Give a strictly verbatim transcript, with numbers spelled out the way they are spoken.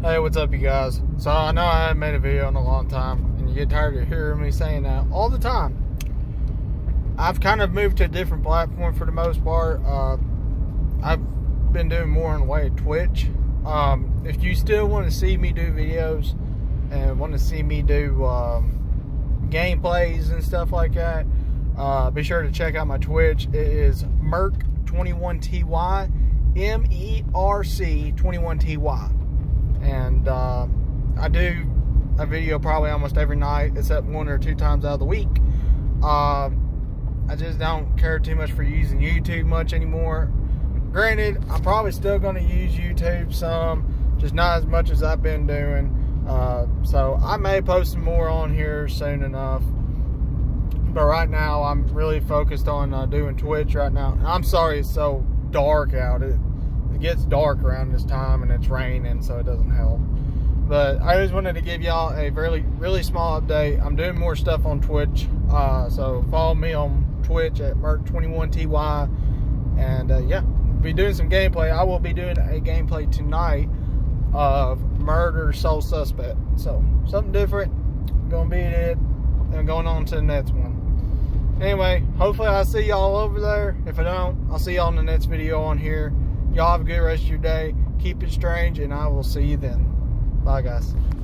Hey, what's up, you guys? So I know I haven't made a video in a long time, and you get tired of hearing me saying that all the time. I've kind of moved to a different platform for the most part. Uh, I've been doing more in the way of Twitch. Um, if you still want to see me do videos and want to see me do um, gameplays and stuff like that, uh, be sure to check out my Twitch. It is Merc twenty-one T Y, M E R C twenty-one T Y. And uh, I do a video probably almost every night, except one or two times out of the week. Uh, I just don't care too much for using YouTube much anymore. Granted, I'm probably still going to use YouTube some, just not as much as I've been doing. Uh, so I may post some more on here soon enough. But right now, I'm really focused on uh, doing Twitch right now. I'm sorry it's so dark out. It, It gets dark around this time and it's raining, so it doesn't help. But I just wanted to give y'all a really, really small update. I'm doing more stuff on Twitch, uh, so follow me on Twitch at Merc twenty-one T Y. And uh, yeah, be doing some gameplay. I will be doing a gameplay tonight of Murder Sole Suspect. So something different. Gonna beat it and going on to the next one. Anyway, hopefully I'll see y'all over there. If I don't, I'll see y'all in the next video on here. Y'all have a good rest of your day. Keep it strange, and I will see you then. Bye, guys.